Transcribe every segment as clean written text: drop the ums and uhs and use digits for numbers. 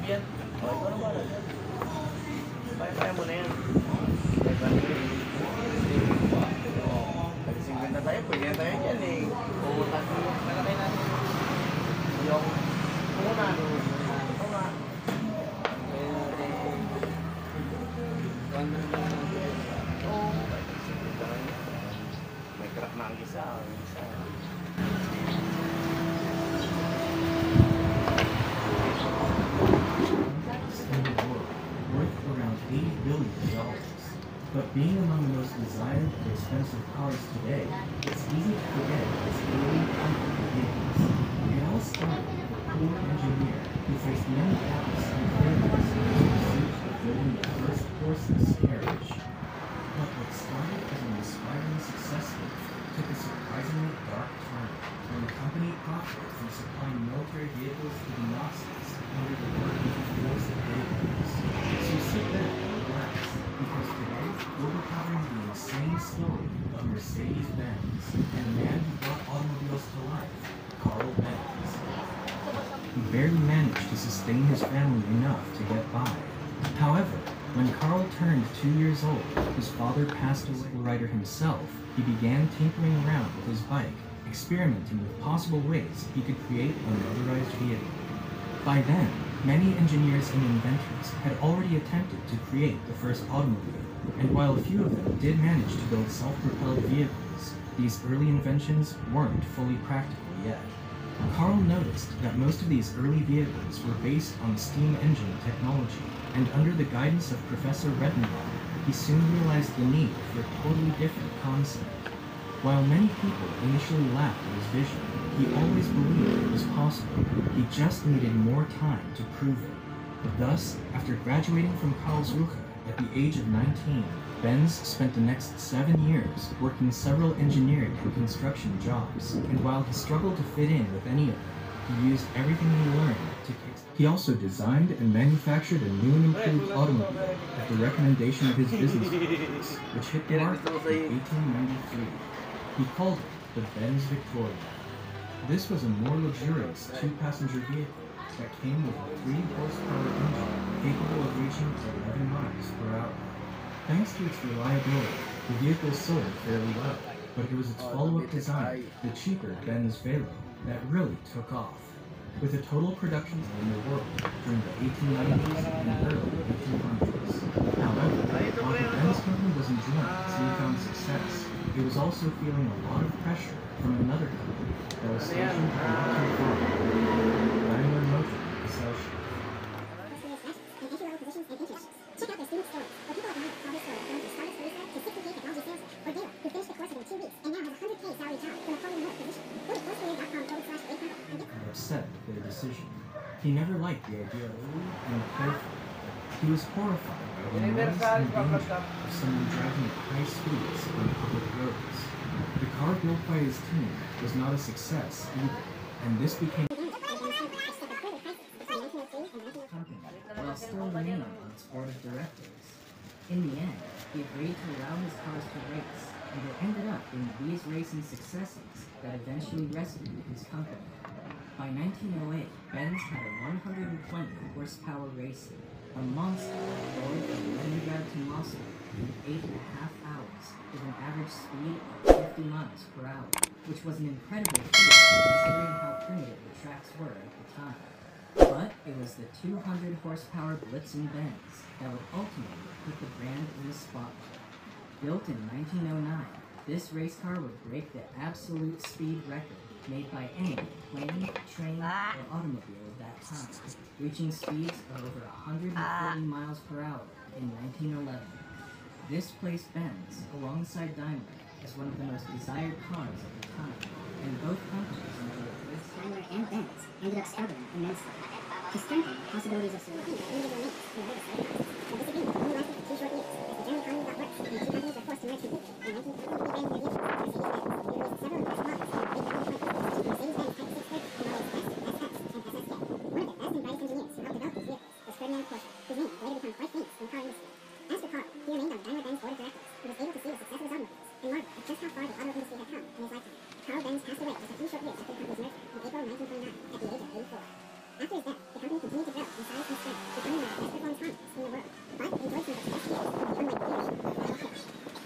yan. O, ikaw na ba? Kaya mo na yan. Nag-single na tayo, pwede na tayo yan eh. Pumuntan ko yung malakay natin. Yung muna, ito nga. May crack na ang isa. Worth around $80 billion. But being among the most desired and expensive cars today, it's easy to forget its early comfort beginnings. It all started with a poor engineer who faced many doubts and failures in his pursuit of building the first horseless carriage. But what started as an inspiring success story took a surprisingly dark turn when the company profited from supplying military vehicles to the Nazis under the working force of vehicles. So sit back and relax, because today we'll be covering the insane story of Mercedes-Benz and a man who brought automobiles to life, Carl Benz. He barely managed to sustain his family enough to get by. However, when Carl turned 2 years old, his father passed away. Rider himself, he began tinkering around with his bike, experimenting with possible ways he could create a motorized vehicle. By then, many engineers and inventors had already attempted to create the first automobile, and while a few of them did manage to build self-propelled vehicles, these early inventions weren't fully practical yet. Carl noticed that most of these early vehicles were based on steam engine technology, and under the guidance of Professor Rettenbaugh, he soon realized the need for a totally different concept. While many people initially laughed at his vision, he always believed it was possible. He just needed more time to prove it. Thus, after graduating from Karlsruhe at the age of 19, Benz spent the next 7 years working several engineering and construction jobs, and while he struggled to fit in with any of them, he used everything he learned to kickstart. He also designed and manufactured a new and improved automobile at the recommendation of his business partners, which hit the market in 1893. He called it the Benz Victoria. This was a more luxurious 2-passenger vehicle that came with a 3-horsepower engine capable of reaching 11 miles per hour. Thanks to its reliability, the vehicle sold fairly well, but it was its follow-up design, the cheaper Benz Velo, that really took off. With a total production in the world during the 1890s and early 1800s. However, while the Benz company was enjoying its newfound success, it was also feeling a lot of pressure from another company that was stationed not too far away, Daimler Motor Gesellschaft. Upset with their decision. He never liked the idea of and careful. He was horrified by the noise and danger of someone driving at high speeds on public roads. The car built by his team was not a success either, and this became company while still remaining on its board of directors. In the end, he agreed to allow his cars to race, and it ended up being these racing successes that eventually rescued his company. By 1908, Benz had a 120 horsepower racer, a monster going from Leningrad to Moscow in 8.5 hours with an average speed of 50 miles per hour, which was an incredible feat considering how primitive the tracks were at the time. But it was the 200 horsepower Blitzen Benz that would ultimately put the brand in the spotlight. Built in 1909, this race car would break the absolute speed record made by any plane, train, or automobile of that time, reaching speeds of over 140 miles per hour in 1911. This placed Benz alongside Daimler as one of the most desired cars at the time, and both companies enjoyed this. Daimler and Benz ended up struggling immensely. To strengthen the possibilities of survival, individual needs and various side costs. But this agreement only lasted for 2 short years, as the German economy got worse, and the two companies were forced to merge completely. In 1920, they abandoned their vehicles, Mercedes-Benz, introduced several impressive models in the mid-20th century. Mercedes-Benz Type 630, the models S, SS, and SSK. One of the best and brightest engineers who helped develop these vehicles was Ferdinand Porsche, whose name would later become quite famous in the car industry. As for Carl, he remained on the Daimler-Benz board of directors. He was able to see the success of his automobiles, and marveled at just how far the auto industry had come in his lifetime. Carl Benz passed away just a few short years after the company's merger in April 1929 at the age of 84. After his death, the company continued to grow in size and strength, becoming one of the best performing conferences in the world, but enjoyed some of its best years from the unlike leadership of Adolf Hitler.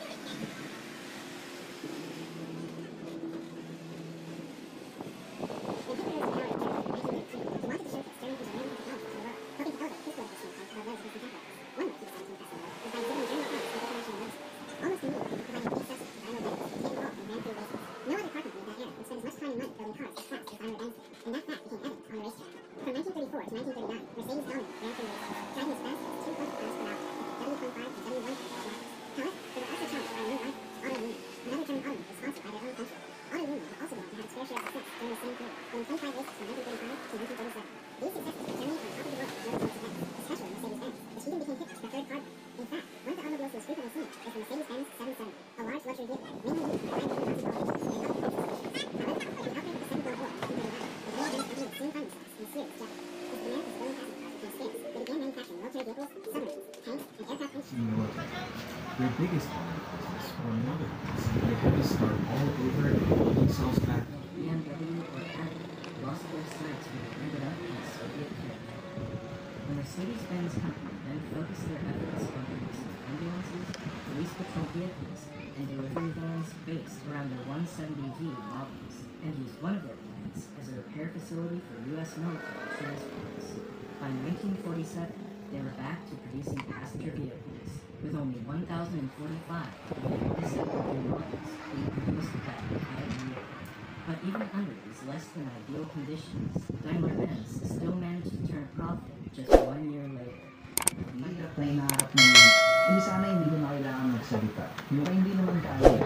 When Hitler rose to power in Germany in 1932, he wanted to showcase German engineering and technology to the world, hoping to elevate his political stronghold above those of his contemporaries. One way he decided to impress the world was by exhibiting German tanks in international motorsports. Almost immediately, he provided key accessories to Daimler Benz to get involved in Grand Prix races. No other car company of that era would spend as much time and money building cars as fast as Daimler Benz did, and that fact became evident on the racetrack. From 1934 to 1939, Mercedes dominated Grand Prix races, driving as fast as 200 miles per hour with the W25 and W125 models. However, they were also challenged by a new rival, Otto Lehmann, another German automaker sponsored by their own country. Otto Lehmann would also go on to have its fair share of success during the same period, winning 25 races from 1935 to 1937. These successes put Germany on top of the world in motorsports events, especially Mercedes-Benz, which even became Hitler's preferred car brand. In fact, one of the automobiles most frequently seen is the Mercedes-Benz 770, a large luxury vehicle, mainly used for high-end Nazi politicians and other political stations. However, with the outbreak of the Second World War in 1939, the German company would soon find themselves in a serious jeopardy. As demand for civilian passenger cars became scarce, they began manufacturing military vehicles, submarines, tanks, and aircraft engines. Military. Their biggest line of business were motorcars. They had to start all over and build themselves back up. BMW or Audi lost their sights when it ended up in the Soviet territory. The Mercedes-Benz company then focused their efforts on producing ambulances, police patrol vehicles, and delivery vans based around their 170V models, and used one of their plants as a repair facility for U.S. military transports. By 1947, they were back to producing passenger vehicles, with only 1,045 of the 47 models being produced by the entire year. But even under these less than ideal conditions, Daimler-Benz still managed to turn a profit just 1 year later. Mahirap na hinaharap mo. Hindi sana hindi mo na kailangan magsalita. Yung hindi naman kaya.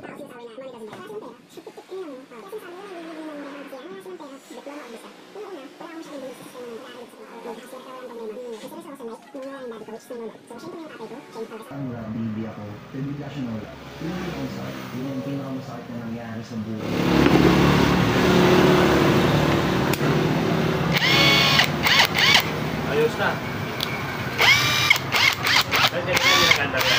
Ang baby ako, bigla siya nawala. Yun yung sakit. Yun yung pinakamasakit na nangyari sa buhay. Ayos na. Ay, teka na yung ganda ka.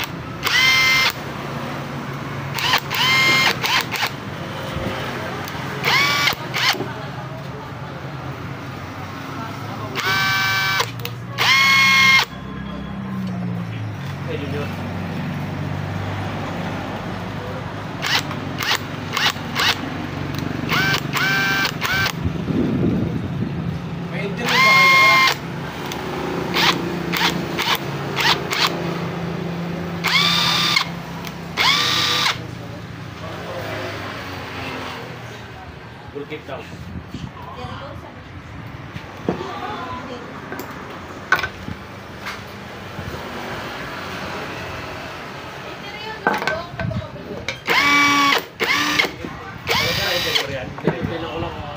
Pwede yun. May interview ba kayo? We'll keep down. Kailan ko lang